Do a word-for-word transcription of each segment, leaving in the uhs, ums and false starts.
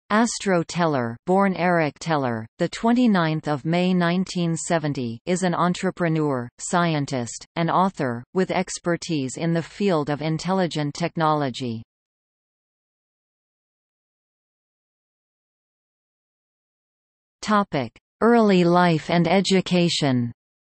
Astro Teller, born Eric Teller, the twenty-ninth of May nineteen seventy, is an entrepreneur, scientist, and author with expertise in the field of intelligent technology. Topic: Early life and education.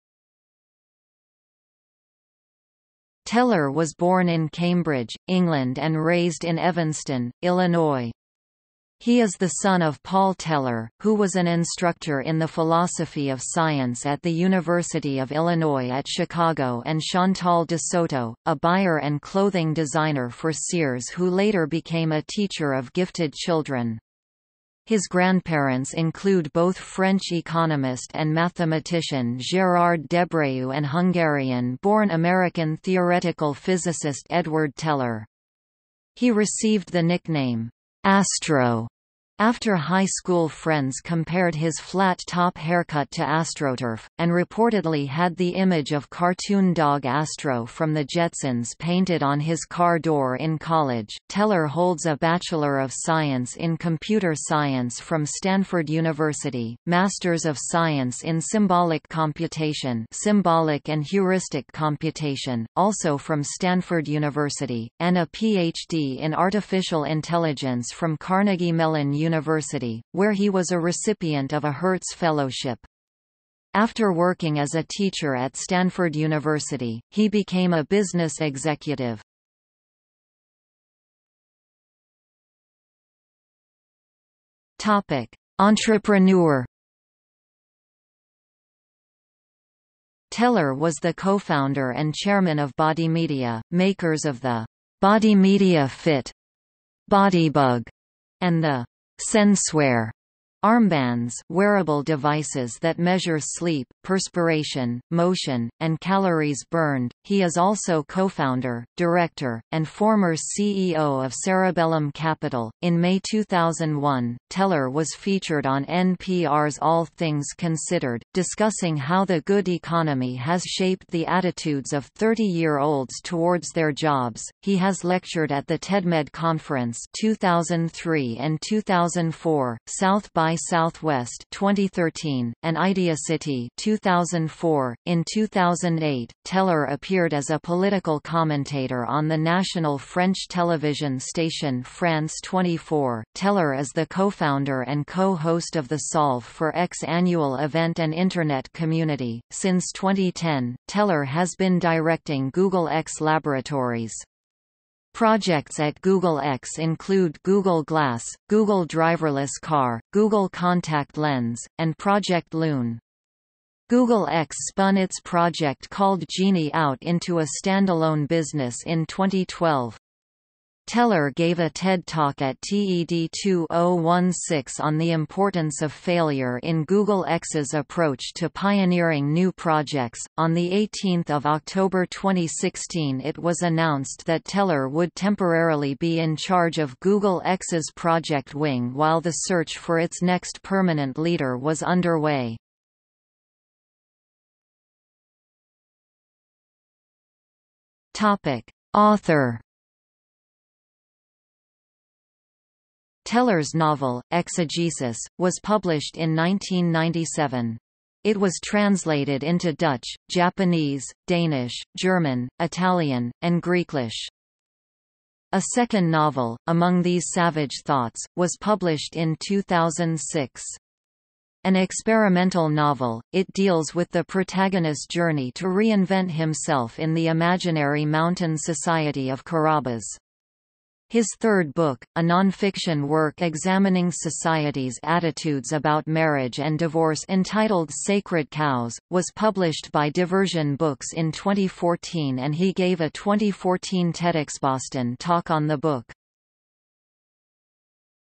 Teller was born in Cambridge, England and raised in Evanston, Illinois. He is the son of Paul Teller, who was an instructor in the philosophy of science at the University of Illinois at Chicago, and Chantal de Soto, a buyer and clothing designer for Sears who later became a teacher of gifted children. His grandparents include both French economist and mathematician Gérard Debreu and Hungarian-born American theoretical physicist Edward Teller. He received the nickname, Astro, after high school friends compared his flat-top haircut to AstroTurf, and reportedly had the image of cartoon dog Astro from the Jetsons painted on his car door in college. Teller holds a Bachelor of Science in Computer Science from Stanford University, Masters of Science in Symbolic Computation, Symbolic and Heuristic Computation, also from Stanford University, and a P H D in Artificial Intelligence from Carnegie Mellon University. University, where he was a recipient of a Hertz Fellowship. After working as a teacher at Stanford University, he became a business executive. Topic: Entrepreneur. Teller was the co-founder and chairman of Body Media, makers of the Body Media Fit, Bodybug, and the Senswear armbands, wearable devices that measure sleep, perspiration, motion, and calories burned. He is also co-founder, director, and former C E O of Cerebellum Capital. In May two thousand one, Teller was featured on N P R's All Things Considered, discussing how the good economy has shaped the attitudes of thirty-year-olds towards their jobs. He has lectured at the TEDMED Conference two thousand three and two thousand four, South by Southwest twenty thirteen, and IdeaCity two thousand four. In two thousand eight, Teller appeared as a political commentator on the national French television station France twenty-four. Teller is the co-founder and co-host of the Solve for X annual event and Internet community. Since twenty ten, Teller has been directing Google X Laboratories. Projects at Google X include Google Glass, Google Driverless Car, Google Contact Lens, and Project Loon. Google X spun its project called Genie out into a standalone business in twenty twelve. Teller gave a TED Talk at TED two thousand sixteen on the importance of failure in Google X's approach to pioneering new projects. On the eighteenth of October twenty sixteen, it was announced that Teller would temporarily be in charge of Google X's project wing while the search for its next permanent leader was underway. Topic: Author. Teller's novel, Exegesis, was published in nineteen ninety-seven. It was translated into Dutch, Japanese, Danish, German, Italian, and Greeklish. A second novel, Among These Savage Thoughts, was published in two thousand six. An experimental novel, it deals with the protagonist's journey to reinvent himself in the imaginary mountain society of Carabas. His third book, a non-fiction work examining society's attitudes about marriage and divorce entitled Sacred Cows, was published by Diversion Books in twenty fourteen, and he gave a twenty fourteen TEDxBoston talk on the book.